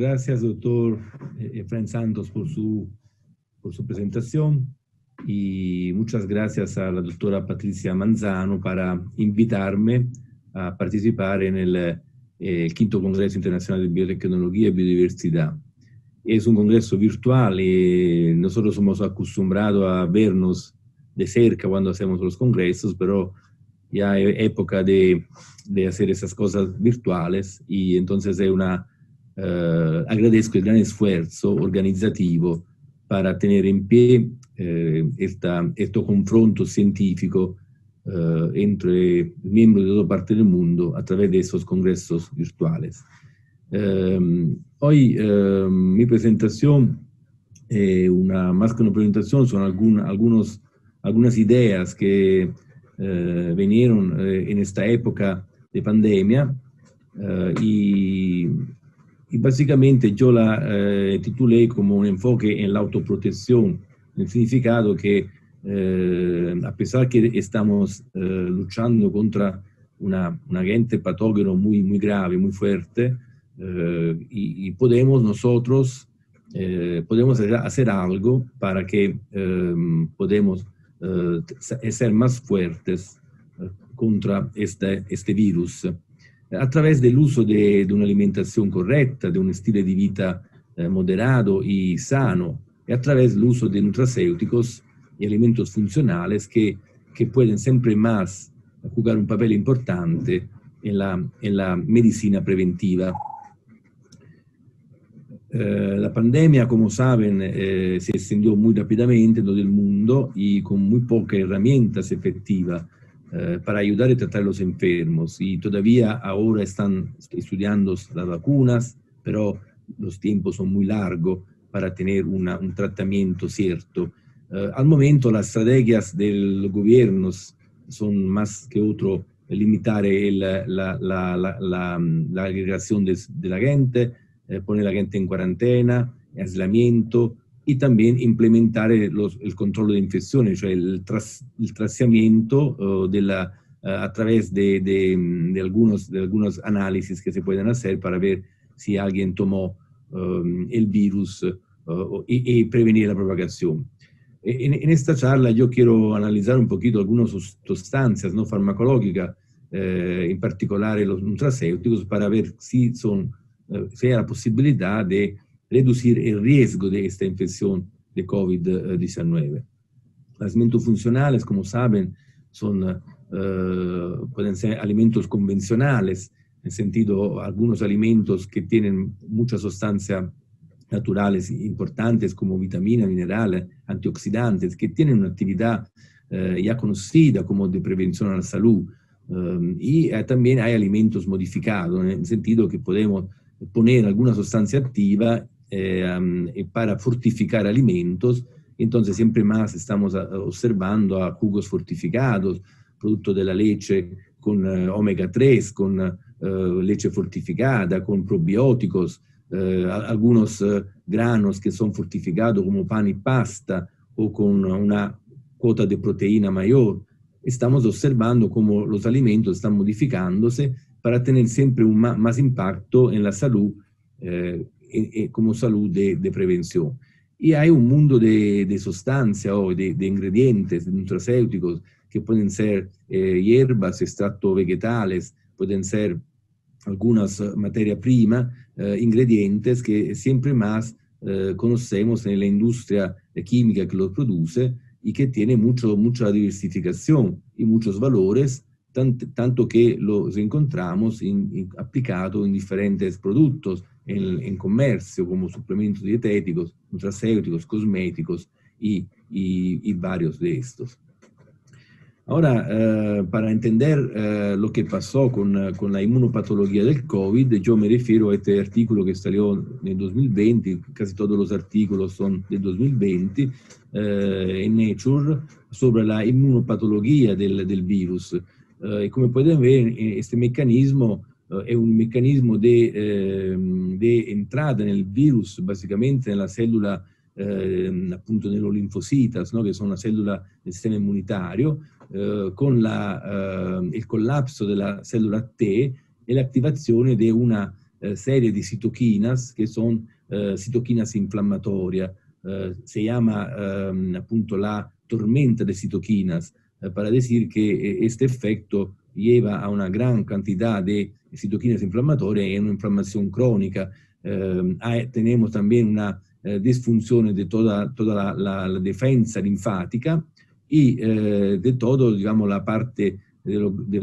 gracias, doctor Efraín Santos, por su presentación y muchas gracias a la doctora Patricia Manzano para invitarme a participar en el quinto Congreso Internacional de Biotecnología y Biodiversidad. Es un congreso virtual y nosotros somos acostumbrados a vernos de cerca cuando hacemos los congresos, pero ya es época de hacer esas cosas virtuales y entonces agradezco el gran esfuerzo organizativo para tener en pie este confronto científico entre miembros de toda parte del mundo a través de esos congresos virtuales. Hoy mi presentación, más que una presentación, son algunas ideas que vinieron en esta época de pandemia y básicamente yo la titulé como un enfoque en la autoprotección, en el significado que a pesar que estamos luchando contra un agente patógeno muy grave, muy fuerte, y nosotros podemos hacer algo para que podamos ser más fuertes contra este virus a través del uso de una alimentación correcta, de un estilo de vida moderado y sano, y a través del uso de nutracéuticos y alimentos funcionales que pueden siempre más jugar un papel importante en la medicina preventiva. La pandemia, como saben, se extendió muy rápidamente en todo el mundo y con muy pocas herramientas efectivas para ayudar a tratar a los enfermos. Y todavía ahora están estudiando las vacunas, pero los tiempos son muy largos para tener un tratamiento cierto. Al momento, las estrategias de los gobiernos son más que otro limitar la agregación de la gente, poner a la gente en cuarentena, aislamiento y también implementar el control de infecciones, cioè el trazamiento a través de algunos análisis que se pueden hacer para ver si alguien tomó el virus y prevenir la propagación. En esta charla yo quiero analizar un poquito algunas sustancias no farmacológicas, en particular los nutracéuticos, para ver si hay la posibilidad de reducir el riesgo de esta infección de COVID-19. Los alimentos funcionales, como saben, pueden ser alimentos convencionales, en el sentido, algunos alimentos que tienen muchas sustancias naturales importantes como vitaminas, minerales, antioxidantes, que tienen una actividad ya conocida como de prevención a la salud. Y también hay alimentos modificados, en el sentido que podemos poner alguna sustancia activa para fortificar alimentos. Entonces siempre más estamos observando a jugos fortificados, producto de la leche con omega 3, con leche fortificada, con probióticos, algunos granos que son fortificados como pan y pasta o con una cuota de proteína mayor. Estamos observando cómo los alimentos están modificándose para tener siempre más impacto en la salud, como salud de prevención. Y hay un mundo de sustancias o de ingredientes, de nutracéuticos, que pueden ser hierbas, extractos vegetales, pueden ser algunas materias primas, ingredientes que siempre más conocemos en la industria química que los produce y que tiene mucha diversificación y muchos valores, tanto que los encontramos aplicados en diferentes productos, en comercio, como suplementos dietéticos, nutracéuticos, cosméticos y varios de estos. Ahora, para entender lo que pasó con la inmunopatología del COVID, yo me refiero a este artículo que salió en el 2020, casi todos los artículos son del 2020, en Nature, sobre la inmunopatología del virus. Y como pueden ver, este mecanismo es un mecanismo de entrada en el virus, básicamente en la célula, appunto nello linfocitas, no? Che sono una cellula del sistema immunitario, con il collapso della cellula T e l'attivazione di una serie di citoquinas que son citoquinas inflamatorias. Se llama appunto la tormenta de citoquinas, para decir que este efecto lleva a una gran cantidad de citoquinas inflamatorias y una inflamación crónica. Tenemos también una disfunción de toda la defensa linfática y de todo, digamos, la parte de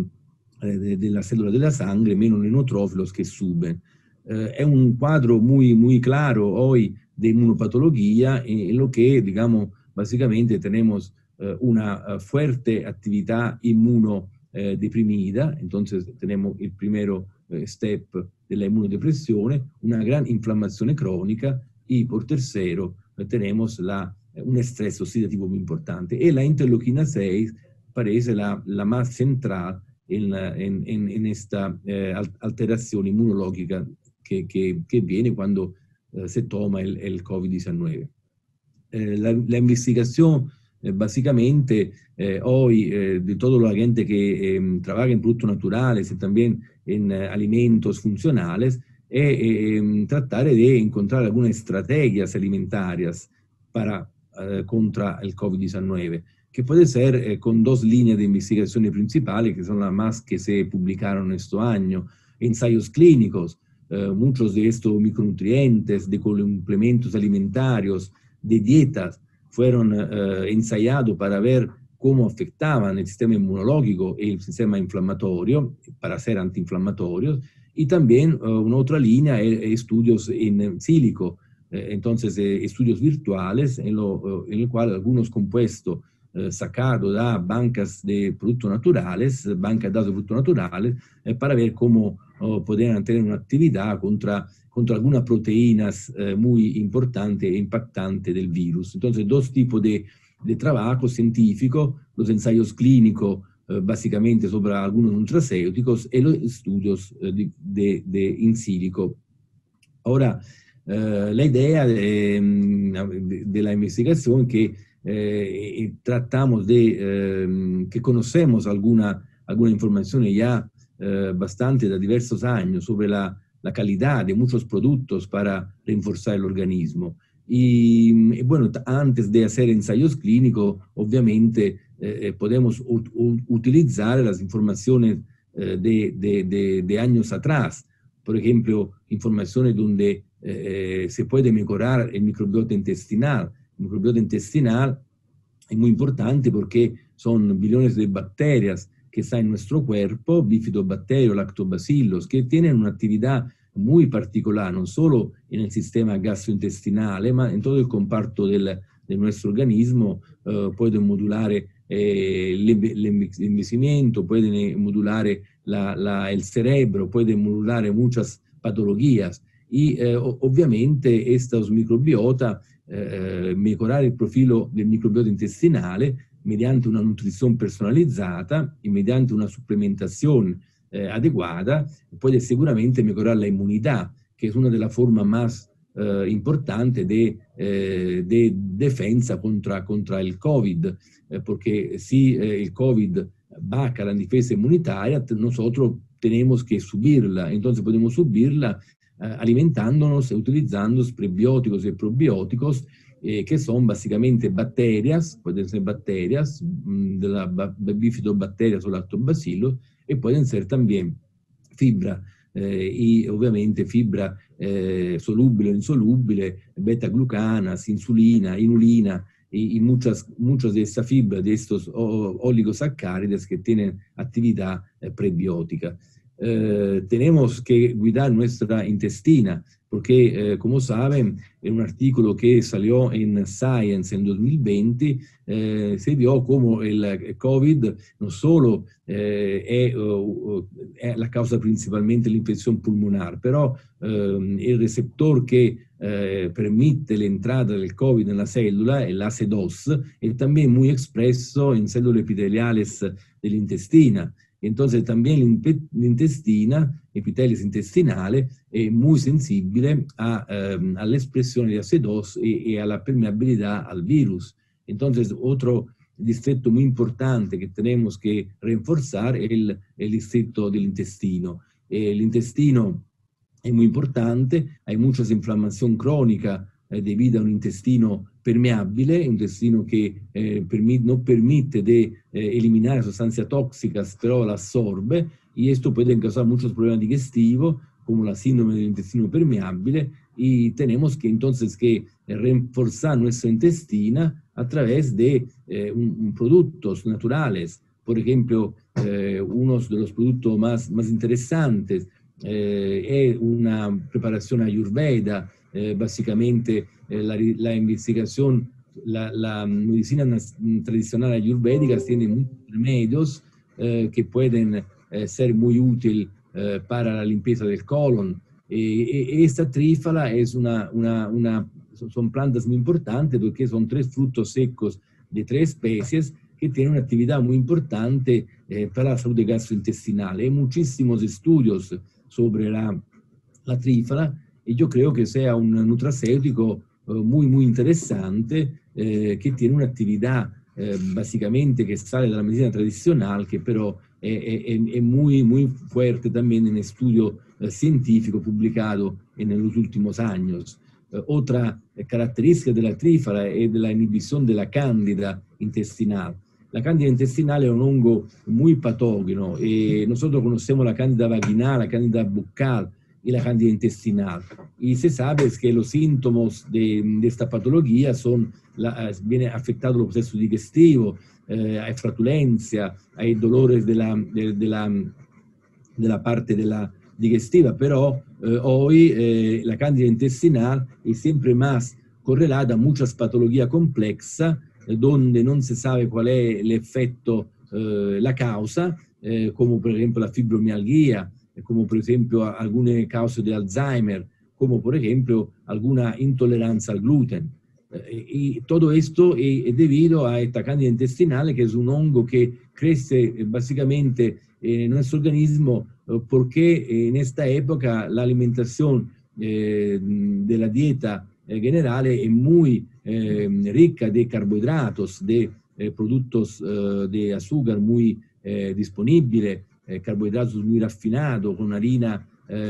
la célula de la sangre, menos neutrófilos que suben. Es un cuadro muy claro hoy de inmunopatología en lo que, digamos, básicamente tenemos una fuerte actividad inmunodeprimida, entonces tenemos el primero step de la inmunodepresión, una gran inflamación crónica y por tercero tenemos un estrés oxidativo muy importante. Y la interleuquina 6 parece la más central en esta alteración inmunológica que viene cuando se toma el COVID-19. La investigación básicamente hoy de toda la gente que trabaja en productos naturales y también en alimentos funcionales es tratar de encontrar algunas estrategias alimentarias contra el COVID-19, que puede ser con dos líneas de investigación principales, que son las más que se publicaron este año, ensayos clínicos. Muchos de estos micronutrientes, de complementos alimentarios, de dietas, fueron ensayados para ver cómo afectaban el sistema inmunológico y el sistema inflamatorio, para ser antiinflamatorios, y también una otra línea es estudios en sílico, entonces estudios virtuales en el cual algunos compuestos sacados de bancas de productos naturales, bancas de datos de productos naturales, para ver cómo podían tener una actividad contra algunas proteínas muy importantes e impactantes del virus. Entonces, dos tipos de trabajo científico, los ensayos clínicos básicamente sobre algunos nutracéuticos y los estudios in silico. Ahora, la idea de la investigación es que tratamos que conocemos alguna información ya bastante de diversos años sobre la calidad de muchos productos para reforzar el organismo. Y bueno, antes de hacer ensayos clínicos, obviamente podemos utilizar las informaciones de años atrás. Por ejemplo, informaciones donde se puede mejorar el microbiota intestinal. El microbiota intestinal es muy importante porque son billones de bacterias que están en nuestro cuerpo, bifidobacterios, lactobacillus, que tienen una actividad muy particular, no solo en el sistema gastrointestinal, sino en todo el comparto de nuestro organismo. Pueden modular el envejecimiento, pueden modular el cerebro, pueden modular muchas patologías. Y obviamente estos microbiota, mejorar el profilo del microbiota intestinale mediante una nutrición personalizada y mediante una suplementación adecuada, puede seguramente mejorar la inmunidad, que es una de las formas más importantes de defensa contra el COVID, porque si el COVID baja la defensa inmunitaria, nosotros tenemos que subirla, entonces podemos subirla alimentándonos y utilizando prebióticos y probióticos, que son básicamente bacterias, pueden ser bacterias de la bifidobacterias o lactobacillus, y pueden ser también fibra, y obviamente fibra soluble o insoluble, beta-glucanas, insulina, inulina, y muchas de estas fibras, de estos oligosacáridos que tienen actividad prebiótica. Tenemos que cuidar nuestra intestina, porque como saben, en un artículo que salió en Science en 2020, se vio como el COVID no solo es la causa principalmente la infección pulmonar, pero el receptor que permite la entrada del COVID en la célula, el AC2, es también muy expreso en células epiteliales del intestino. Entonces también la intestina, epitelios intestinales, es muy sensible a la expresión de AC2 y a la permeabilidad al virus. Entonces otro distrito muy importante que tenemos que reforzar es el distrito del intestino. El intestino es muy importante. Hay mucha inflamación crónica debido a un intestino permeable, un intestino que no permite de eliminar sustancias tóxicas, pero las absorbe, y esto puede causar muchos problemas digestivos, como la síndrome del intestino permeable, y tenemos que entonces que reforzar nuestra intestina a través de productos naturales. Por ejemplo, uno de los productos más interesantes è una preparazione ayurveda, básicamente la investigación, la medicina tradicional ayurvédica tiene muchos remedios que pueden ser muy útiles para la limpieza del colon. Esta trífala son plantas muy importantes porque son 3 frutos secos de 3 especies que tienen una actividad muy importante para la salud gastrointestinal. Hay muchísimos estudios sobre la trífala, y yo creo que sea un nutracéutico muy interesante, que tiene una actividad básicamente que sale de la medicina tradicional, que pero es muy fuerte también en estudio científico publicado en los últimos años. Otra característica de la trífala es de la inhibición de la cándida intestinal. La cándida intestinal es un hongo muy patógeno. Nosotros conocemos la cándida vaginal, la cándida bucal y la cándida intestinal. Y se sabe que los síntomas de esta patología viene afectado el proceso digestivo, hay flatulencia, hay dolores de la parte de la digestiva, pero hoy la cándida intestinal es siempre más correlata a muchas patologías complejas, donde no se sabe cuál es el efecto, la causa, como por ejemplo la fibromialgia, como por ejemplo algunas causas de Alzheimer, como por ejemplo alguna intolerancia al gluten. Y todo esto es debido a esta cándida intestinal, que es un hongo que crece básicamente en nuestro organismo porque en esta época la alimentación de la dieta general es muy rica de carbohidratos, de productos de azúcar muy disponibles, carbohidratos muy refinados, con harina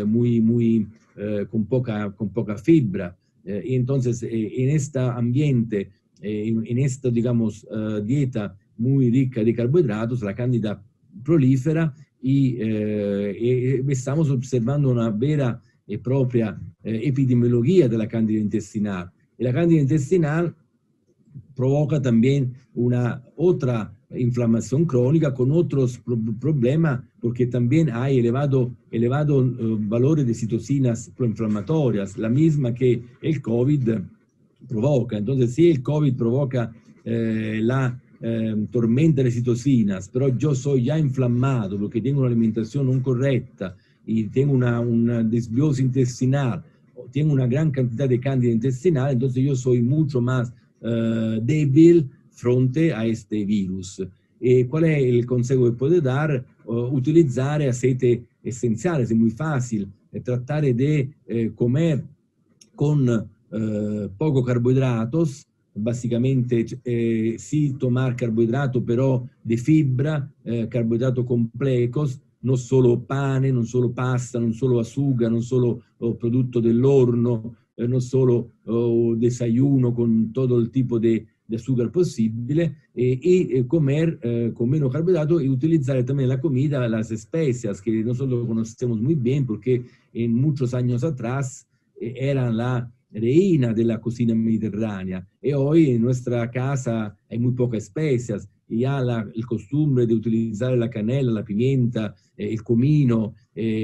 con poca fibra. Y entonces en este ambiente, en esta, digamos, dieta muy rica de carbohidratos, la cándida prolifera y estamos observando una vera e propria epidemiología de la cándida intestinal. Y la cándida intestinal provoca también una otra inflamación crónica con otros problemas, porque también hay elevado valores de citocinas proinflamatorias, la misma que el COVID provoca. Entonces, si el COVID provoca la tormenta de citocinas, pero yo soy ya inflamado porque tengo una alimentación no correcta y tengo una desbiosis intestinal, tengo una gran cantidad de cándida intestinal, entonces yo soy mucho más débil frente a este virus. ¿Cuál es el consejo que puedo dar? Utilizar aceites esenciales, es muy fácil. Tratar de comer con poco carbohidratos, básicamente sí tomar carbohidratos, pero de fibra, carbohidratos complejos, no solo pane, no solo pasta, no solo azúcar, no solo producto del horno, no solo desayuno con todo el tipo de azúcar posible, y comer con menos carbohidratos y utilizar también la comida, las especias, que nosotros conocemos muy bien porque en muchos años atrás eran la reina de la cocina mediterránea, y hoy en nuestra casa hay muy pocas especias y ya el costumbre de utilizar la canela, la pimienta, el comino,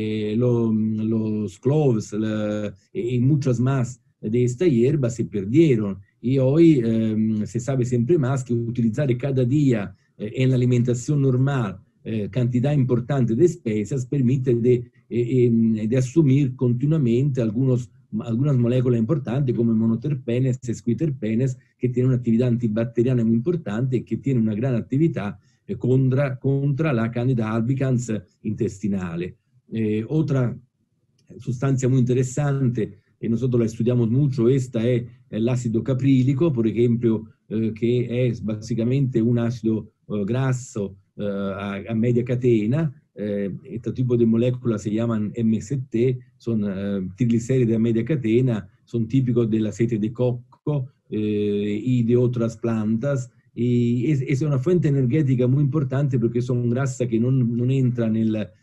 los cloves y muchas más de esta hierba se perdieron, y hoy se sabe siempre más que utilizar cada día en la alimentación normal cantidad importante de especias permite de asumir continuamente algunas moléculas importantes como monoterpenes, sesquiterpenes, que tienen una actividad antibacteriana muy importante y que tienen una gran actividad contra la Candida albicans intestinale. Otra sustancia muy interesante, y nosotros la estudiamos mucho, esta es el ácido caprílico, por ejemplo, que es básicamente un ácido graso a media catena, este tipo de moléculas se llaman MST, son triglicéridos de media cadena, son típicos del aceite de coco y de otras plantas. Y es una fuente energética muy importante porque son grasas que no entran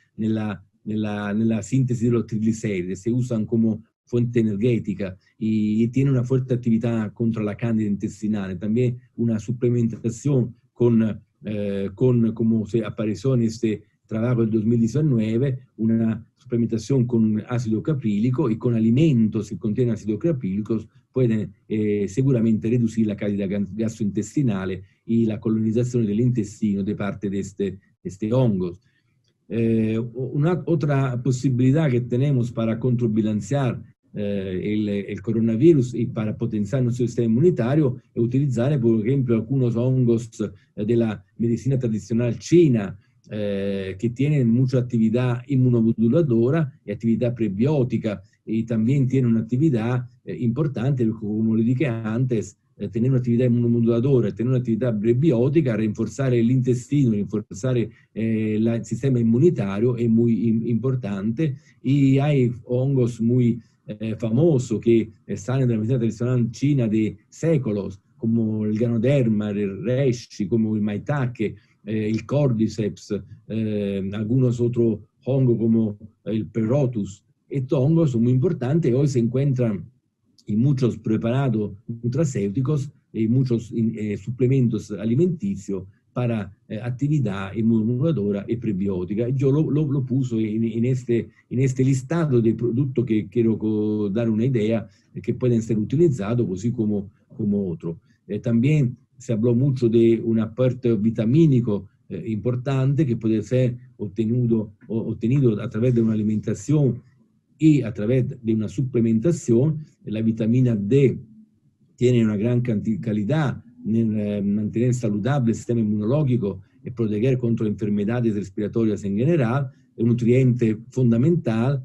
nella sintesi de los triglicéridos, se usan como fuente energética y tiene una fuerte actividad contra la cándida intestinal. También una suplementación como se apareció en este trabajo del 2019, una suplementación con ácido caprílico y con alimentos que contienen ácido caprílico pueden seguramente reducir la cándida gastrointestinale y la colonización del intestino de parte de este hongos. Una otra posibilidad que tenemos para contrabalancear el coronavirus y para potenciar nuestro sistema inmunitario es utilizar, por ejemplo, algunos hongos de la medicina tradicional china que tienen mucha actividad inmunomoduladora y actividad prebiótica, y también tienen una actividad importante, como le dije antes, tener una actividad inmunomoduladora, tener una actividad prebiótica, reforzar el intestino, reforzar el sistema inmunitario es muy importante. Y hay hongos muy famosos que están en la medicina tradicional china de séculos, como el Ganoderma, el reishi, como el maitake, el cordyceps, algunos otros hongos como el Perotus. Estos hongos son muy importantes, hoy se encuentran en muchos preparados nutracéuticos y muchos suplementos alimenticios para actividad inmunomoduladora y prebiótica. Yo lo puse en este listado de productos que quiero dar una idea que pueden ser utilizados así como otros. También se habló mucho de un aporte vitamínico importante que puede ser obtenido a través de una alimentación y a través de una suplementación. La vitamina D tiene una gran calidad en mantener saludable el sistema inmunológico y proteger contra enfermedades respiratorias en general. Es un nutriente fundamental.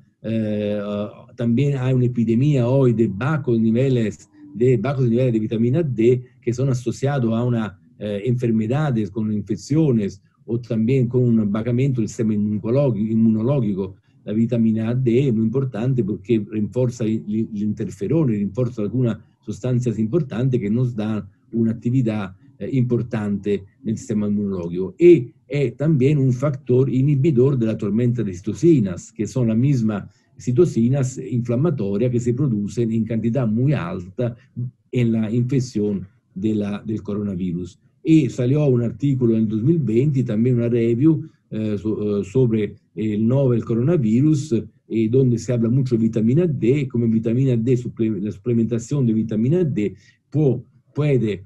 También hay una epidemia hoy de bajos niveles de vitamina D que son asociados a una enfermedades con infecciones o también con un bajamiento del sistema inmunológico. La vitamina D es muy importante porque refuerza el interferón, refuerza algunas sustancias importantes que nos dan una actividad importante nel sistema inmunológico. Y es también un factor inhibidor de la tormenta de citocinas, que son las mismas citocinas inflamatorias que se producen en cantidad muy alta en la infección del coronavirus. Y salió un artículo en 2020, también una review sobre el novel coronavirus, donde se habla mucho de vitamina D, como vitamina D, la suplementación de vitamina D puede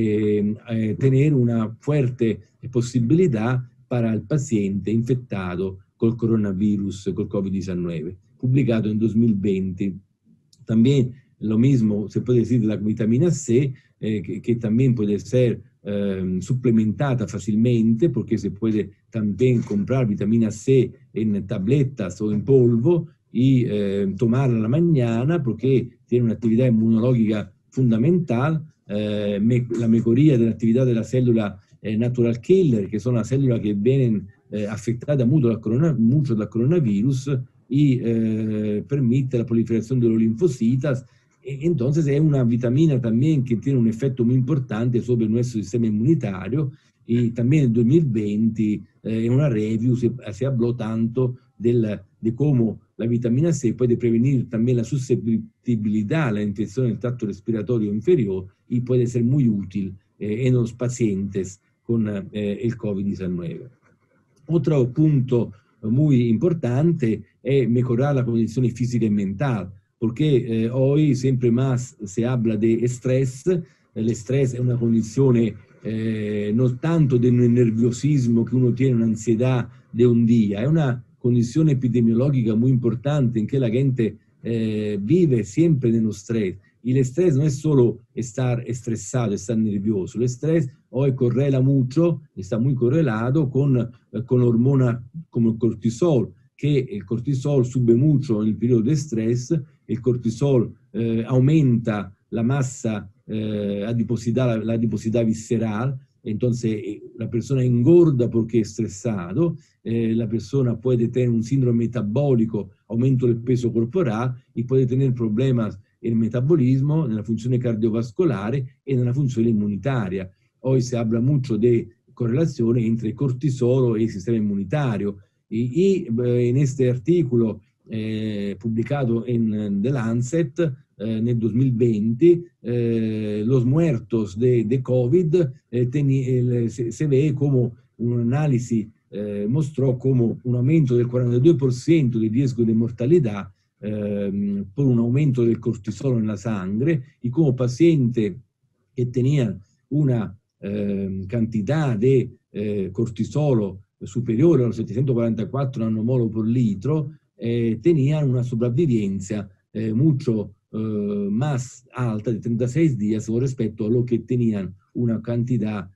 tener una fuerte posibilidad para el paciente infectado col coronavirus, col COVID-19, publicado en 2020. También lo mismo se puede decir de la vitamina C, que también puede ser suplementada fácilmente porque se puede también comprar vitamina C en tabletas o en polvo y tomarla a la mañana porque tiene una actividad inmunológica fundamental, la mejoría de la actividad de la célula natural killer, que son las células que vienen afectadas mucho del coronavirus y permite la proliferación de los linfocitos. Entonces es una vitamina también que tiene un efecto muy importante sobre nuestro sistema inmunitario. Y también en 2020 en una review se habló tanto de cómo la vitamina C puede prevenir también la susceptibilidad a la infección del tracto respiratorio inferior y puede ser muy útil en los pacientes con el COVID-19. Otro punto muy importante es mejorar la condición física y mental, porque hoy siempre más se habla de estrés. El estrés es una condición no tanto de un nerviosismo que uno tiene, una ansiedad de un día, es una condición epidemiológica muy importante en que la gente vive siempre en el estrés. Y el estrés no es solo estar estresado, estar nervioso. El estrés hoy correla mucho, está muy correlado con hormonas como el cortisol, que el cortisol sube mucho en el periodo de estrés. El cortisol aumenta la masa adiposidad, la adiposidad visceral, entonces la persona engorda porque es estresado, la persona puede tener un síndrome metabólico, aumento del peso corporal, y puede tener problemas en el metabolismo, en la función cardiovascular y en la función inmunitaria. Hoy se habla mucho de correlación entre el cortisol y el sistema inmunitario. En este artículo publicado en The Lancet nel 2020, los muertos de COVID se ve como un'analisi mostrò come un aumento del 42% del riesgo di mortalità por un aumento del cortisolo nella sangre, y como pacientes que tenían una cantidad de cortisolo superiore a los 744 nanomol por litro, tenían una sobrevivencia mucho más alta de 36 días con respecto a lo que tenían una cantidad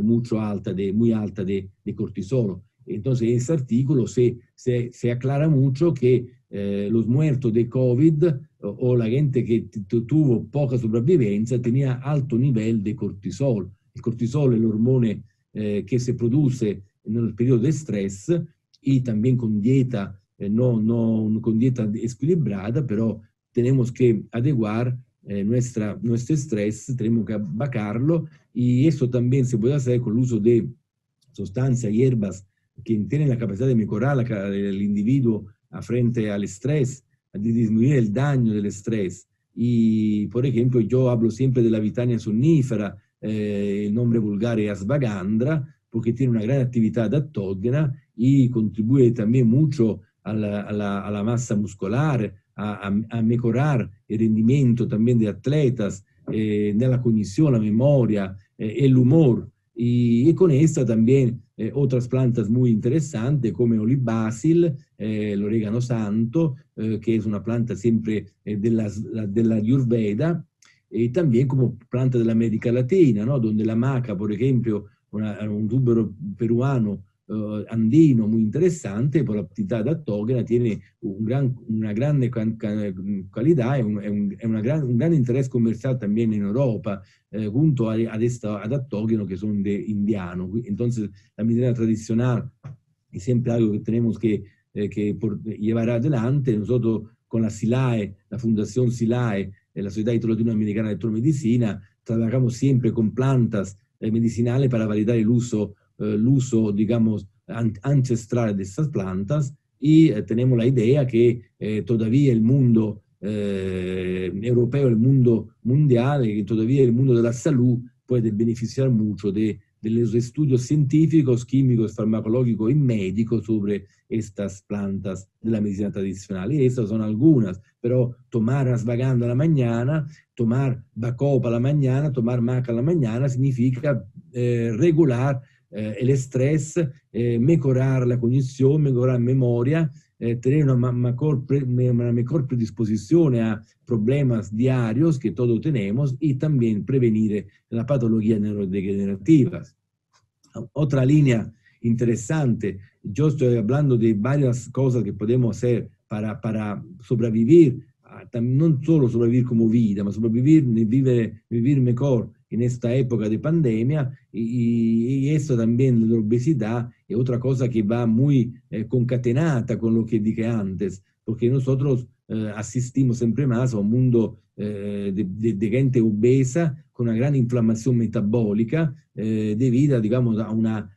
muy alta de cortisolo. Entonces, en este artículo se aclara mucho que los muertos de COVID o la gente que tuvo poca sobrevivencia tenía alto nivel de cortisol. El cortisol es el hormone que se produce en el periodo de estrés, y también con dieta, con dieta equilibrada, pero tenemos que adecuar nuestro estrés, tenemos que bajarlo, y eso también se puede hacer con el uso de sustancias, hierbas, que tienen la capacidad de mejorar el individuo frente al estrés, de disminuir el daño del estrés. Y, por ejemplo, yo hablo siempre de la vitamina somnífera, el nombre vulgar es ashwagandha, porque tiene una gran actividad adaptógena y contribuye también mucho a la masa muscular, a mejorar el rendimiento también de atletas, la cognición, la memoria, el humor. Y con esta también otras plantas muy interesantes como olibasil, el orégano santo, que es una planta siempre de la Ayurveda, y también como planta de la América Latina, ¿no? Donde la maca, por ejemplo, un tubero peruano andino muy interesante, por la actividad adaptógena, tiene una grande calidad y un gran interés comercial también en Europa, junto a estos adaptógenos que son de indiano. Entonces, la medicina tradicional es siempre algo que tenemos que llevar adelante. Nosotros con la SILAE, la Fundación SILAE, la Sociedad Latinoamericana de Electromedicina, trabajamos siempre con plantas medicinales para validar el uso, digamos, ancestral de estas plantas, y tenemos la idea que todavía el mundo europeo, el mundo mundial, y todavía el mundo de la salud puede beneficiar mucho de los estudios científicos, químicos, farmacológicos y médicos sobre estas plantas de la medicina tradicional. Y estas son algunas, pero tomar ashwagandha a la mañana, tomar bacopa a la mañana, tomar maca a la mañana significa regular el estrés, mejorar la cognición, mejorar la memoria, tener una mejor predisposición a problemas diarios que todos tenemos, y también prevenir las patologías neurodegenerativas. Otra línea interesante, yo estoy hablando de varias cosas que podemos hacer para sobrevivir, no solo sobrevivir como vida, ma sobrevivir, vivir mejor en esta época de pandemia, y esto también de la obesidad es otra cosa que va muy concatenata con lo que dije antes, porque nosotros asistimos siempre más a un mundo de gente obesa con una gran inflamación metabólica debida, digamos, a una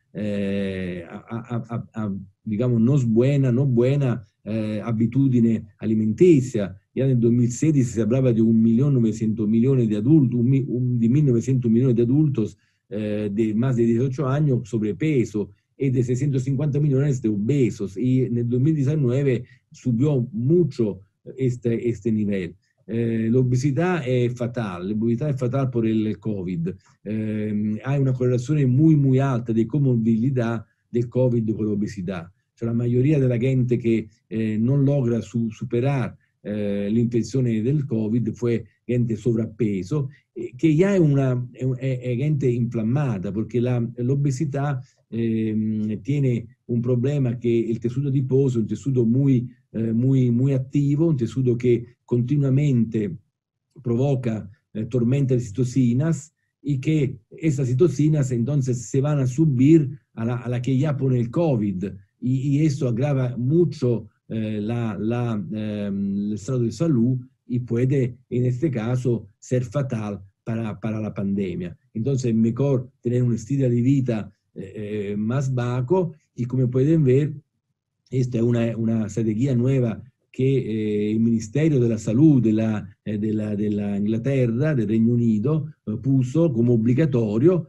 digamos, no buena abitudine alimenticia. Ya en el 2016 se hablaba de 1.900.000.000 de adultos, de 1.900 millones de adultos de más de 18 años sobrepeso, y de 650 millones de obesos, y en el 2019 subió mucho este nivel. La obesidad es fatal por el COVID. Hay una correlación muy alta de comorbilidad del COVID con la obesidad. Cioè, la mayoría de la gente que no logra superar l'infezione del Covid fue gente sovrappeso, que ya es gente inflamada, porque la obesidad tiene un problema que el tessuto adiposo es un tessuto muy attivo, un tessuto que continuamente provoca tormentas de citocinas, y que estas citocinas entonces se van a subir a la que ya pone el COVID, y esto agrava mucho el estado de salud y puede en este caso ser fatal para la pandemia. Entonces es mejor tener un estilo de vida más bajo, y como pueden ver, esta es una estrategia nueva que el Ministerio de la Salud de la Inglaterra, del Reino Unido, puso como obligatorio,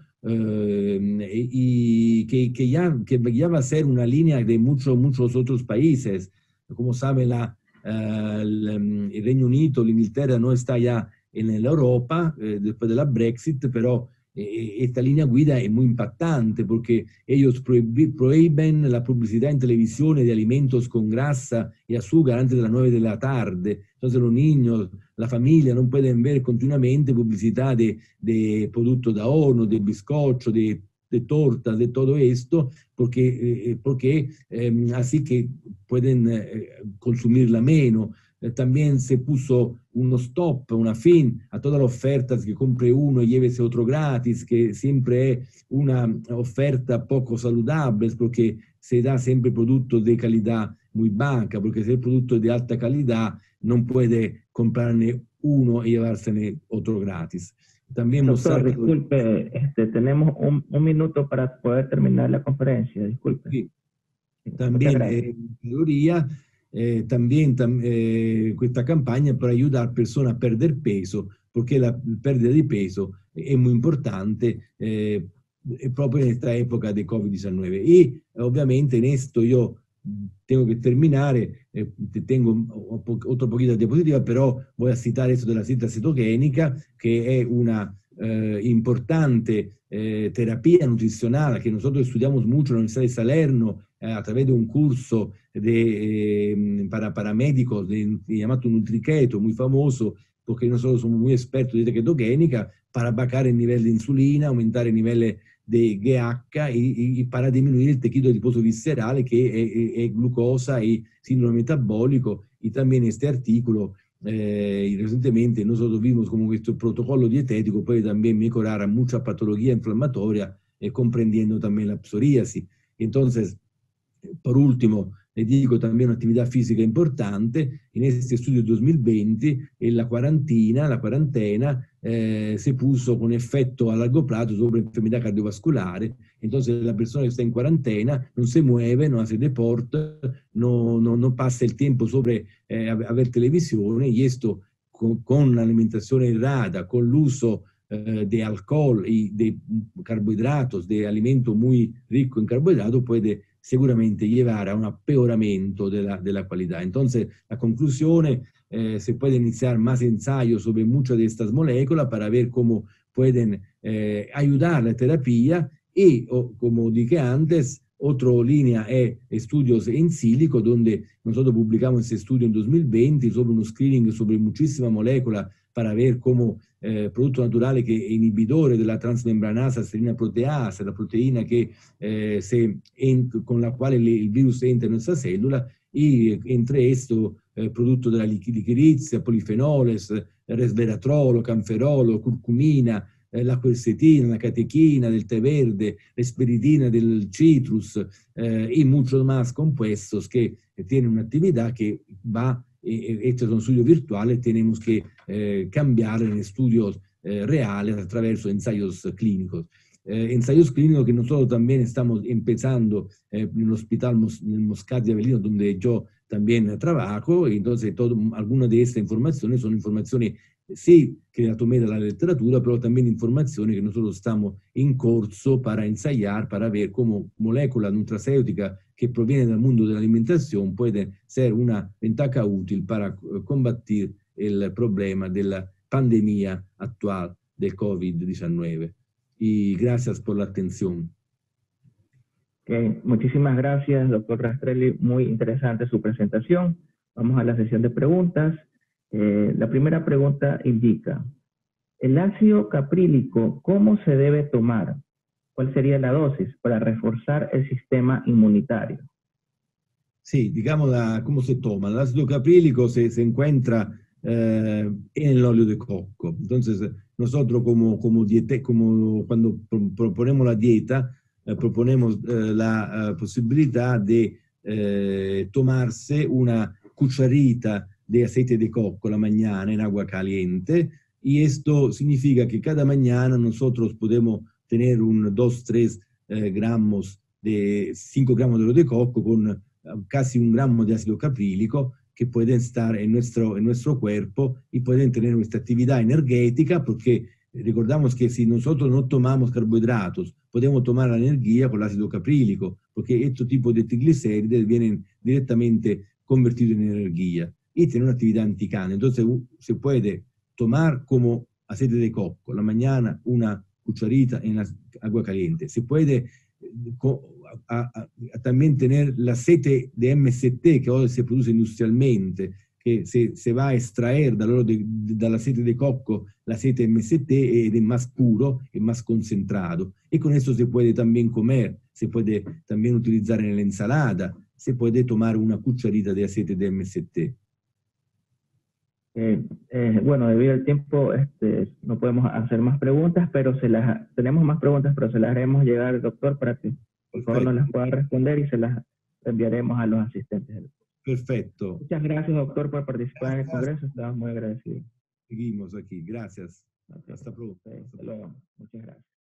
y que ya va a ser una línea de muchos otros países. Como saben, el Reino Unido, l'Inghilterra no está ya en Europa después de la Brexit, pero esta línea guida es muy impactante porque ellos prohíben la publicidad en televisión de alimentos con grasa y azúcar antes de las 9 de la tarde. Entonces los niños, la familia no pueden ver continuamente publicidad de productos de horno, de bizcocho, de tortas, de todo esto, porque así que pueden consumirla menos. También se puso uno stop, una fin a todas las ofertas que compre uno y llévese otro gratis, que siempre es una oferta poco saludable porque se da siempre productos de calidad muy baja, porque si el producto es de alta calidad no puede comprarne uno y llevársene otro gratis. También Doctor, disculpe, tenemos un minuto para poder terminar la conferencia, disculpe. Sí. Muchas También gracias. en teoría, esta campaña para ayudar a personas a perder peso, porque la pérdida de peso es muy importante proprio en esta época de COVID-19. Y obviamente en esto yo tengo que terminar, tengo otro poquito de diapositiva, pero voy a citar esto de la cinta cetogénica, que es una importante terapia nutricional que nosotros estudiamos mucho en la Universidad de Salerno a través de un curso para médicos llamado Nutriketo, muy famoso, porque nosotros somos muy expertos de dieta ketogénica para bajar el nivel de insulina, aumentar el nivel de GH y para disminuir el tejido adiposo visceral, que es glucosa y síndrome metabólico. Y también este artículo, y recientemente nosotros vimos como este protocolo dietético puede también mejorar a mucha patología inflamatoria, comprendiendo también la psoriasis. Entonces, por último, le digo también una actividad física importante. En este estudio 2020, la cuarentena se puso con efecto a largo plazo sobre enfermedad cardiovascular. Entonces, la persona que está en cuarentena no se mueve, no hace deporte, no pasa el tiempo sobre a ver televisión, y esto con la alimentación errada, con el uso de alcohol y de carbohidratos, de alimento muy rico en carbohidratos, puede seguramente llevar a un empeoramiento de la calidad. Entonces, la conclusión, se puede iniciar más ensayos sobre muchas de estas moléculas para ver cómo pueden ayudar a la terapia y, como dije antes, otra línea es estudios en sílico, donde nosotros publicamos ese estudio en 2020 sobre un screening sobre muchísimas moléculas para ver cómo productos naturales que es inhibidores de la transmembranasa serina proteasa, la proteína que, con la cual el virus entra en nuestra célula, y entre estos productos de la liquirizia, polifenoles, resveratrolo, canferolo, curcumina, la quercetina, la catechina del té verde, la esperitina del citrus y muchos más compuestos que tienen una actividad que va, estos son estudios virtuales, tenemos que cambiar en estudios reales a través de ensayos clínicos. Ensayos clínicos que nosotros también estamos empezando en el hospital Moscat de Avellino, donde yo también trabajo, y entonces algunas de estas informaciones son informaciones sí que la tomé de la literatura, pero también informaciones que nosotros estamos en curso para ensayar, para ver cómo molécula nutracéutica que proviene del mundo de la alimentación puede ser una ventaja útil para combatir el problema de la pandemia actual del COVID-19. Y gracias por la atención. Okay. Muchísimas gracias, doctor Rastrelli. Muy interesante su presentación. Vamos a la sesión de preguntas. La primera pregunta indica, el ácido caprílico, ¿cómo se debe tomar? ¿Cuál sería la dosis para reforzar el sistema inmunitario? Sí, digamos cómo se toma. El ácido caprílico se encuentra en el óleo de coco. Entonces, nosotros como cuando proponemos la dieta, proponemos la posibilidad de tomarse una cucharita de aceite de coco la mañana en agua caliente, y esto significa que cada mañana nosotros podemos tener un 2-3 gramos de 5 gramos de óleo de coco con casi 1 gramo de ácido caprílico, que pueden estar en nuestro cuerpo y pueden tener nuestra actividad energética, porque recordamos que si nosotros no tomamos carbohidratos, podemos tomar la energía con el ácido caprílico, porque este tipo de triglicéridos vienen directamente convertidos en energía y tienen una actividad anticana. Entonces se puede tomar como aceite de coco, la mañana una cucharita en agua caliente. Se puede también tener el aceite de MCT que hoy se produce industrialmente, que se va a extraer del aceite de coco el aceite MCT, es más puro y más concentrado. Y con eso se puede también comer, se puede también utilizar en la ensalada, se puede tomar una cucharita de aceite de MCT. Bueno, debido al tiempo, no podemos hacer más preguntas, pero tenemos más preguntas, pero se las haremos llegar, doctor, para que por favor nos las pueda responder y se las enviaremos a los asistentes. Perfecto. Muchas gracias, doctor, por participar en el Congreso. Estamos muy agradecidos. Seguimos aquí. Gracias. Okay. Hasta pronto. Hasta luego. Muchas gracias.